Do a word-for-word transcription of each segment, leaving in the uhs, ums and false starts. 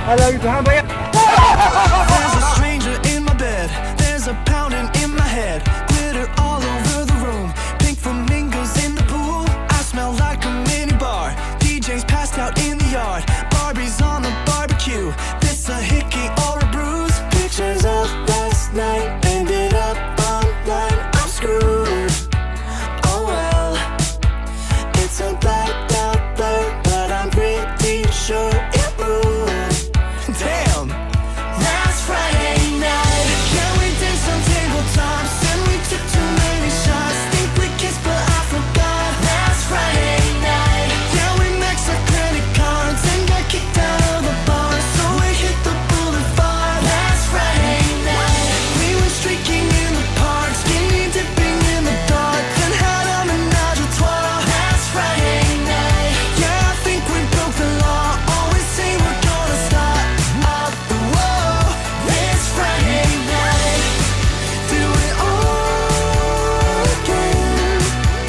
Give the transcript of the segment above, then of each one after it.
I love you, Tuhan banyak. There's a stranger in my bed. There's a pounding in my head. Glitter all over the room. Pink flamingos in the pool. I smell like a mini bar. D J's passed out in the yard. Barbie's on the barbecue. This a hickey or a bruise. Pictures of last night ended up online. I'm screwed. Oh well. It's a blacked out blur, but I'm pretty sure it moved. Damn. Last Friday night, yeah, we did some tabletops and we took too many shots. Think we kissed, but I forgot. Last Friday night, yeah, we maxed our credit cards and got kicked out of the bar, so we hit the boulevard. Last Friday night, we went streaking in the park, skinny dipping in the dark, then had a menage a trois. Last Friday night, yeah, I think we broke the law. Always say we're gonna start up. Whoa, this Friday night, do it all again.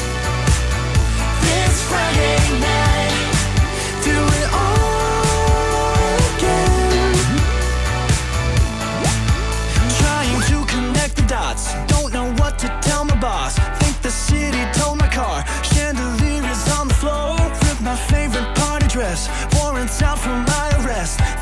This Friday night, do it all again. Trying to connect the dots, don't know what to tell my boss. Think the city told my car. Chandelier is on the floor. Ripped my favorite party dress. Warrants out for my arrest.